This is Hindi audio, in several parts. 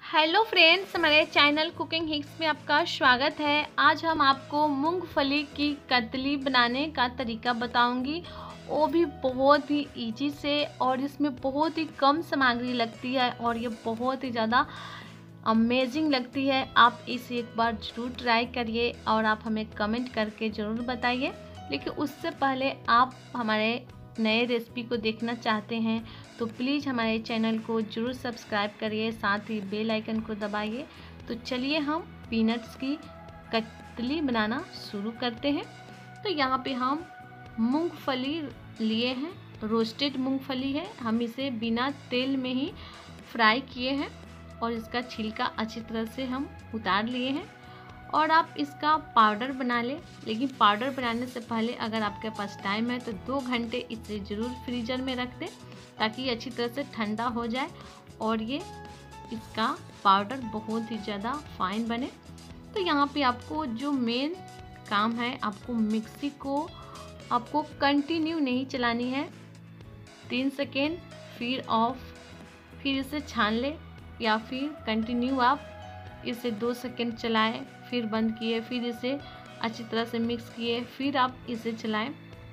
हेलो फ्रेंड्स, हमारे चैनल कुकिंग हिक्स में आपका स्वागत है। आज हम आपको मूंगफली की कतली बनाने का तरीका बताऊंगी। वो भी बहुत ही इजी से, और इसमें बहुत ही कम सामग्री लगती है और ये बहुत ही ज़्यादा अमेजिंग लगती है। आप इसे एक बार ज़रूर ट्राई करिए और आप हमें कमेंट करके ज़रूर बताइए। लेकिन उससे पहले आप हमारे नए रेसिपी को देखना चाहते हैं तो प्लीज़ हमारे चैनल को ज़रूर सब्सक्राइब करिए, साथ ही बेल आइकन को दबाइए। तो चलिए हम पीनट्स की कतली बनाना शुरू करते हैं। तो यहाँ पे हम मूंगफली लिए हैं, रोस्टेड मूंगफली है। हम इसे बिना तेल में ही फ्राई किए हैं और इसका छिलका अच्छी तरह से हम उतार लिए हैं। और आप इसका पाउडर बना लें, लेकिन पाउडर बनाने से पहले अगर आपके पास टाइम है तो 2 घंटे इसे ज़रूर फ्रीजर में रख दें ताकि ये अच्छी तरह से ठंडा हो जाए और ये इसका पाउडर बहुत ही ज़्यादा फाइन बने। तो यहाँ पे आपको जो मेन काम है, आपको मिक्सी को आपको कंटिन्यू नहीं चलानी है। 3 सेकेंड फिर ऑफ, फिर इसे छान ले, या फिर कंटिन्यू आप इसे 2 सेकेंड चलाएं, फिर बंद किए, फिर इसे अच्छी तरह से मिक्स किए, फिर आप इसे चलाएं।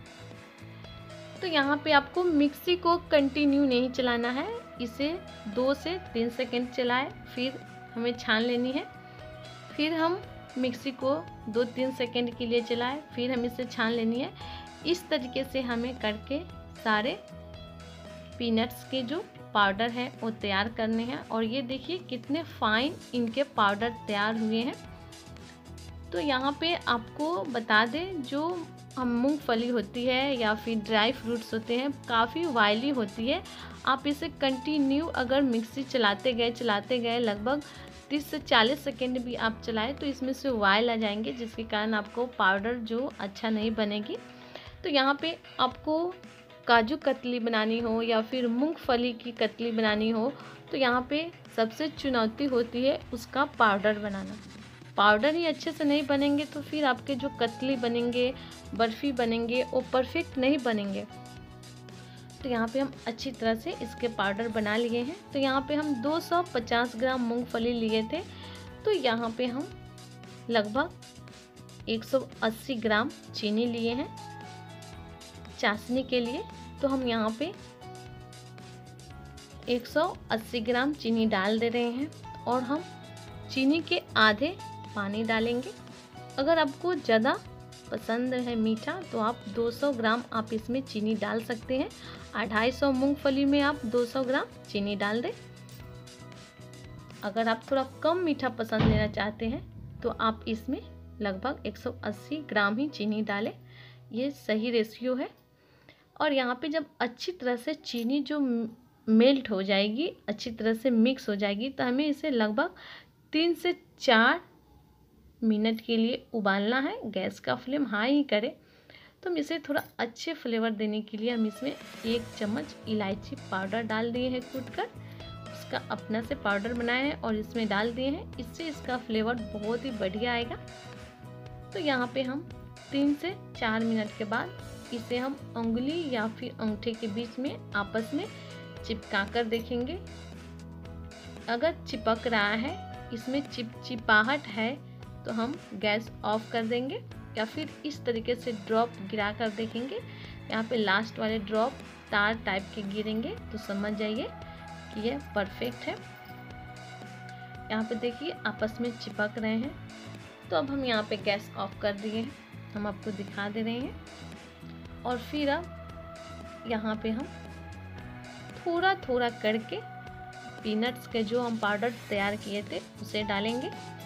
तो यहाँ पे आपको मिक्सी को कंटिन्यू नहीं चलाना है, इसे 2 से 3 सेकेंड चलाएं, फिर हमें छान लेनी है। फिर हम मिक्सी को 2-3 सेकेंड के लिए चलाएं, फिर हम इसे छान लेनी है। इस तरीके से हमें करके सारे पीनट्स के जो पाउडर है वो तैयार करने हैं। और ये देखिए कितने फाइन इनके पाउडर तैयार हुए हैं। तो यहाँ पे आपको बता दें, जो हम मूंगफली होती है या फिर ड्राई फ्रूट्स होते हैं, काफ़ी ऑयली होती है। आप इसे कंटिन्यू अगर मिक्सी चलाते गए लगभग 30 से 40 सेकेंड भी आप चलाएं तो इसमें से ऑयल आ जाएंगे, जिसके कारण आपको पाउडर जो अच्छा नहीं बनेगी। तो यहाँ पे आपको काजू कतली बनानी हो या फिर मूंगफली की कतली बनानी हो तो यहाँ पे सबसे चुनौती होती है उसका पाउडर बनाना। पाउडर ही अच्छे से नहीं बनेंगे तो फिर आपके जो कतली बनेंगे, बर्फ़ी बनेंगे, वो परफेक्ट नहीं बनेंगे। तो यहाँ पे हम अच्छी तरह से इसके पाउडर बना लिए हैं। तो यहाँ पे हम 250 ग्राम मूंगफली लिए थे, तो यहाँ पे हम लगभग 180 ग्राम चीनी लिए हैं चाशनी के लिए। तो हम यहाँ पे 180 ग्राम चीनी डाल दे रहे हैं और हम चीनी के आधे पानी डालेंगे। अगर आपको ज़्यादा पसंद है मीठा तो आप 200 ग्राम आप इसमें चीनी डाल सकते हैं। 250 मूंगफली में आप 200 ग्राम चीनी डाल दें। अगर आप थोड़ा कम मीठा पसंद लेना चाहते हैं तो आप इसमें लगभग 180 ग्राम ही चीनी डालें, ये सही रेशियो है। और यहाँ पे जब अच्छी तरह से चीनी जो मेल्ट हो जाएगी, अच्छी तरह से मिक्स हो जाएगी, तो हमें इसे लगभग 3 से 4 मिनट के लिए उबालना है। गैस का फ्लेम हाई ही करें। तो हम इसे थोड़ा अच्छे फ्लेवर देने के लिए हम इसमें 1 चम्मच इलायची पाउडर डाल दिए हैं कूट कर, उसका अपना से पाउडर बनाया है और इसमें डाल दिए हैं। इससे इसका फ्लेवर बहुत ही बढ़िया आएगा। तो यहाँ पे हम 3 से 4 मिनट के बाद इसे हम उंगली या फिर अंगूठे के बीच में आपस में चिपका कर देखेंगे। अगर चिपक रहा है, इसमें चिपचिपाहट है, तो हम गैस ऑफ कर देंगे या फिर इस तरीके से ड्रॉप गिरा कर देखेंगे। यहाँ पे लास्ट वाले ड्रॉप तार टाइप के गिरेंगे तो समझ जाइए कि ये परफेक्ट है। यहाँ पे देखिए आपस में चिपक रहे हैं। तो अब हम यहाँ पे गैस ऑफ कर दिए हैं, हम आपको दिखा दे रहे हैं। और फिर अब यहाँ पे हम थोड़ा थोड़ा करके पीनट्स के जो हम पाउडर तैयार किए थे उसे डालेंगे।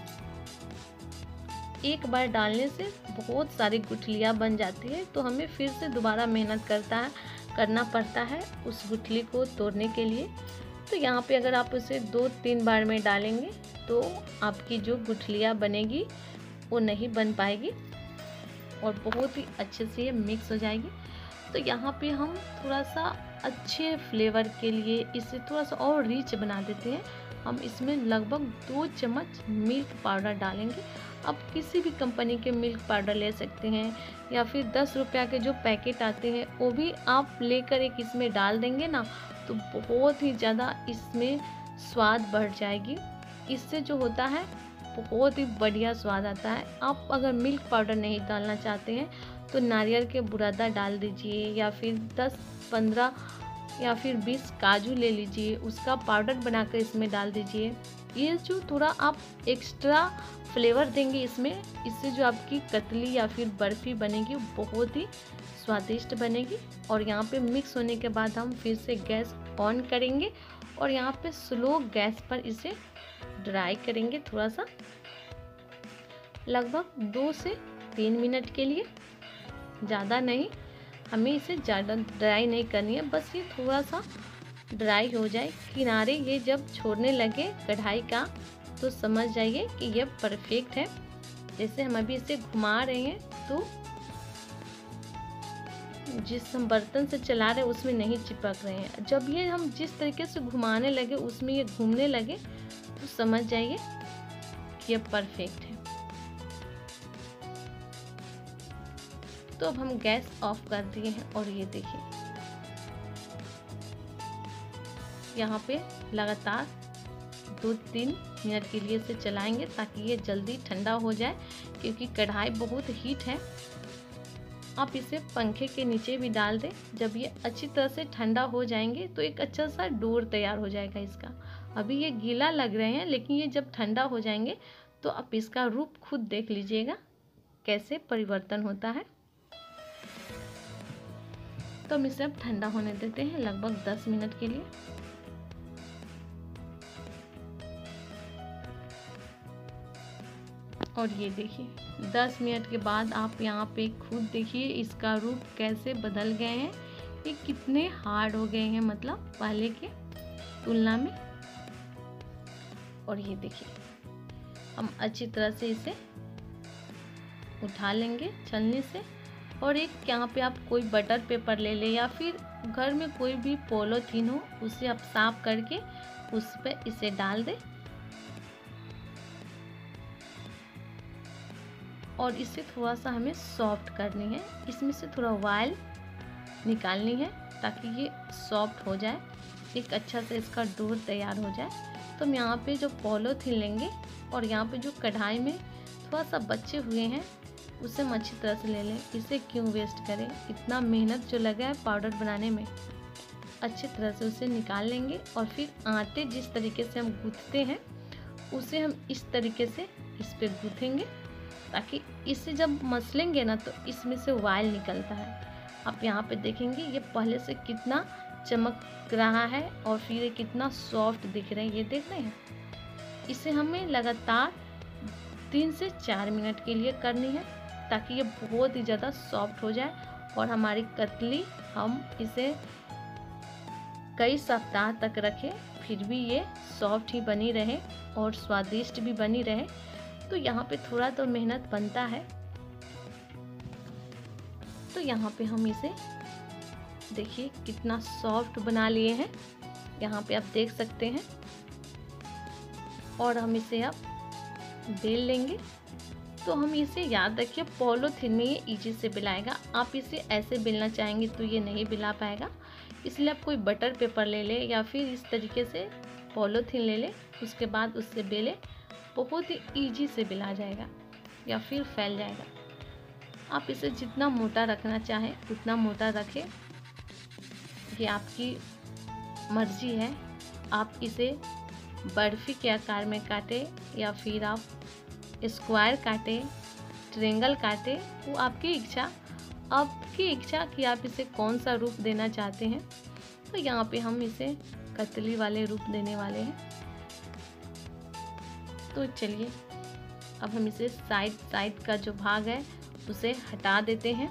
एक बार डालने से बहुत सारी गुठलियाँ बन जाती है, तो हमें फिर से दोबारा मेहनत करना पड़ता है उस गुठली को तोड़ने के लिए। तो यहाँ पे अगर आप उसे 2-3 बार में डालेंगे तो आपकी जो गुठलियाँ बनेगी वो नहीं बन पाएगी और बहुत ही अच्छे से ये मिक्स हो जाएगी। तो यहाँ पे हम थोड़ा सा अच्छे फ्लेवर के लिए इसे थोड़ा सा और रिच बना देते हैं। हम इसमें लगभग 2 चम्मच मिल्क पाउडर डालेंगे। आप किसी भी कंपनी के मिल्क पाउडर ले सकते हैं या फिर 10 रुपया के जो पैकेट आते हैं वो भी आप लेकर एक इसमें डाल देंगे ना, तो बहुत ही ज़्यादा इसमें स्वाद बढ़ जाएगी। इससे जो होता है बहुत ही बढ़िया स्वाद आता है। आप अगर मिल्क पाउडर नहीं डालना चाहते हैं तो नारियल के बुरादा डाल दीजिए, या फिर 10-15 या फिर 20 काजू ले लीजिए, उसका पाउडर बनाकर इसमें डाल दीजिए। ये जो थोड़ा आप एक्स्ट्रा फ्लेवर देंगे इसमें, इससे जो आपकी कतली या फिर बर्फ़ी बनेगी बहुत ही स्वादिष्ट बनेगी। और यहाँ पे मिक्स होने के बाद हम फिर से गैस ऑन करेंगे और यहाँ पे स्लो गैस पर इसे ड्राई करेंगे थोड़ा सा, लगभग 2 से 3 मिनट के लिए, ज़्यादा नहीं। हमें इसे ज़्यादा ड्राई नहीं करनी है, बस ये थोड़ा सा ड्राई हो जाए। किनारे ये जब छोड़ने लगे कढ़ाई का तो समझ जाइए कि ये परफेक्ट है। जैसे हम अभी इसे घुमा रहे हैं तो जिस हम बर्तन से चला रहे हैं उसमें नहीं चिपक रहे हैं। जब ये हम जिस तरीके से घुमाने लगे उसमें ये घूमने लगे तो समझ जाइए कि ये परफेक्ट है। तो अब हम गैस ऑफ कर दिए हैं और ये देखिए यहाँ पे लगातार 2-3 मिनट के लिए इसे चलाएंगे ताकि ये जल्दी ठंडा हो जाए, क्योंकि कढ़ाई बहुत हीट है। आप इसे पंखे के नीचे भी डाल दें। जब ये अच्छी तरह से ठंडा हो जाएंगे तो एक अच्छा सा डोर तैयार हो जाएगा इसका। अभी ये गीला लग रहे हैं, लेकिन ये जब ठंडा हो जाएंगे तो आप इसका रूप खुद देख लीजिएगा कैसे परिवर्तन होता है। तो हम इसे अब ठंडा होने देते हैं लगभग 10 मिनट के लिए। और ये देखिए 10 मिनट के बाद आप यहाँ पे खुद देखिए इसका रूप कैसे बदल गए हैं। ये कितने हार्ड हो गए हैं, मतलब पहले के तुलना में। और ये देखिए हम अच्छी तरह से इसे उठा लेंगे छलनी से। और एक यहाँ पे आप कोई बटर पेपर ले लें या फिर घर में कोई भी पॉलीथीन हो उसे आप साफ करके उस पर इसे डाल दें और इसे थोड़ा सा हमें सॉफ्ट करनी है। इसमें से थोड़ा ऑयल निकालनी है ताकि ये सॉफ्ट हो जाए, एक अच्छा से इसका डोर तैयार हो जाए। तो हम यहाँ पे जो पॉलीथीन लेंगे और यहाँ पे जो कढ़ाई में थोड़ा सा बचे हुए हैं उसे हम अच्छी तरह से ले लें। इसे क्यों वेस्ट करें, इतना मेहनत जो लगा है पाउडर बनाने में। अच्छी तरह से उसे निकाल लेंगे और फिर आटे जिस तरीके से हम गूँथते हैं उसे हम इस तरीके से इस पर गूँथेंगे ताकि इसे जब मसलेंगे ना तो इसमें से ऑयल निकलता है। आप यहाँ पे देखेंगे ये पहले से कितना चमक रहा है और फिर ये कितना सॉफ्ट दिख रहा है, ये देख रहे हैं। इसे हमें लगातार 3 से 4 मिनट के लिए करनी है ताकि ये बहुत ही ज़्यादा सॉफ्ट हो जाए और हमारी कतली हम इसे कई सप्ताह तक रखें फिर भी ये सॉफ्ट ही बनी रहे और स्वादिष्ट भी बनी रहे। तो यहाँ पे थोड़ा तो मेहनत बनता है। तो यहाँ पे हम इसे देखिए कितना सॉफ्ट बना लिए हैं, यहाँ पे आप देख सकते हैं। और हम इसे अब बेल लेंगे। तो हम इसे याद रखिए पॉलीथीन में ये इजी से बेलाएगा। आप इसे ऐसे बेलना चाहेंगे तो ये नहीं बेला पाएगा, इसलिए आप कोई बटर पेपर ले लें या फिर इस तरीके से पॉलीथीन ले लें, उसके बाद उससे बेलें। बहुत ही ईजी से बेला जाएगा या फिर फैल जाएगा। आप इसे जितना मोटा रखना चाहें उतना मोटा रखें, ये आपकी मर्जी है। आप इसे बर्फ़ी के आकार में काटें या फिर आप स्क्वायर काटें, ट्रायंगल काटें, वो आपकी इच्छा कि आप इसे कौन सा रूप देना चाहते हैं। तो यहाँ पे हम इसे कतली वाले रूप देने वाले हैं। तो चलिए अब हम इसे साइड का जो भाग है उसे हटा देते हैं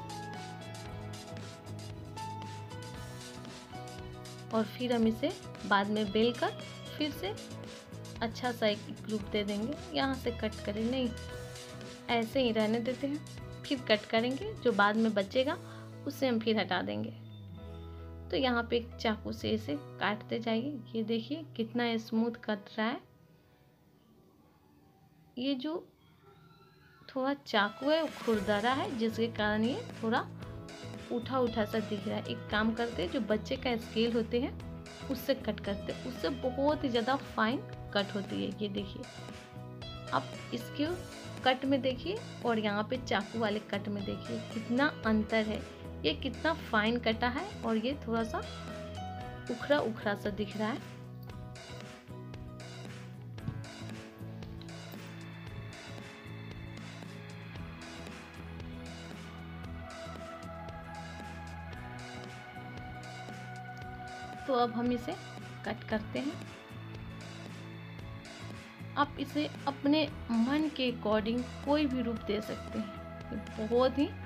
और फिर हम इसे बाद में बेल कर फिर से अच्छा सा एक रूप दे देंगे। यहाँ से कट करें नहीं, ऐसे ही रहने देते हैं, फिर कट करेंगे। जो बाद में बचेगा उसे हम फिर हटा देंगे। तो यहाँ पे एक चाकू से इसे काटते जाइए। ये देखिए कितना स्मूथ कट रहा है। ये जो थोड़ा चाकू है वो खुरदरा है जिसके कारण ये थोड़ा उठा सा दिख रहा है। एक काम करते हैं, जो बच्चे का स्केल होते हैं उससे कट करते हैं, उससे बहुत ही ज़्यादा फाइन कट होती है। ये देखिए, आप इसके कट में देखिए और यहाँ पे चाकू वाले कट में देखिए कितना अंतर है। ये कितना फाइन कटा है और ये थोड़ा सा उखड़ा उखड़ा सा दिख रहा है। तो अब हम इसे कट करते हैं। आप इसे अपने मन के अकॉर्डिंग कोई भी रूप दे सकते हैं। ये बहुत ही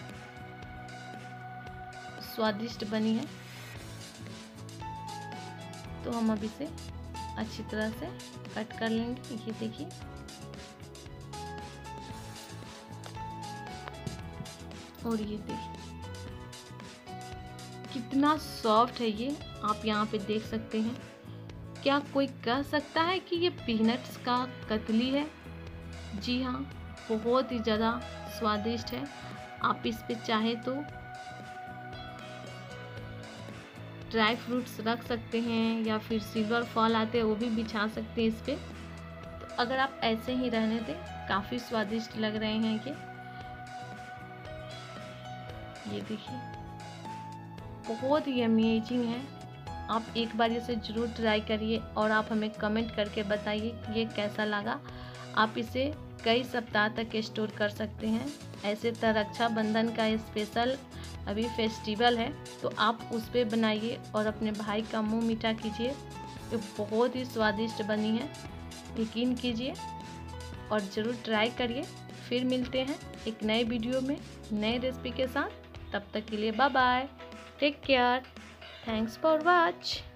स्वादिष्ट बनी है। तो हम अब इसे अच्छी तरह से कट कर लेंगे। ये देखिए, और ये देखिए कितना सॉफ्ट है ये, आप यहाँ पे देख सकते हैं। क्या कोई कह सकता है कि ये पीनट्स का कतली है? जी हाँ, बहुत ही ज़्यादा स्वादिष्ट है। आप इस पे चाहे तो ड्राई फ्रूट्स रख सकते हैं या फिर सिल्वर फॉल आते हैं वो भी बिछा सकते हैं इस पे। तो अगर आप ऐसे ही रहने दें, काफ़ी स्वादिष्ट लग रहे हैं ये देखिए, बहुत ही अमेजिंग है। आप एक बार इसे ज़रूर ट्राई करिए और आप हमें कमेंट करके बताइए कि ये कैसा लगा। आप इसे कई सप्ताह तक स्टोर कर सकते हैं। ऐसे तो रक्षाबंधन का स्पेशल अभी फेस्टिवल है, तो आप उस पर बनाइए और अपने भाई का मुंह मीठा कीजिए। ये बहुत ही स्वादिष्ट बनी है, यकीन कीजिए और ज़रूर ट्राई करिए। फिर मिलते हैं एक नए वीडियो में नए रेसिपी के साथ। तब तक के लिए bye bye, take care, thanks for watch.